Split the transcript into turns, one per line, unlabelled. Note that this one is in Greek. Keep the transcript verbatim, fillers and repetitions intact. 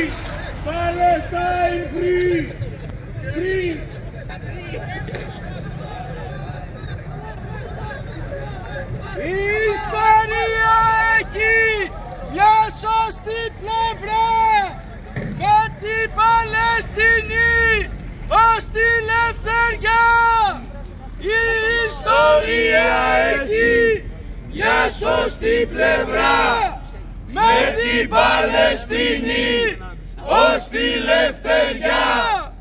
Palestine free! Free!
Η ιστορία έχει μια σωστή πλευρά, με την Παλαιστίνη ως τη λευτεριά. Η ιστορία έχει μια σωστή πλευρά, με την Παλαιστίνη ως τη λευτεριά.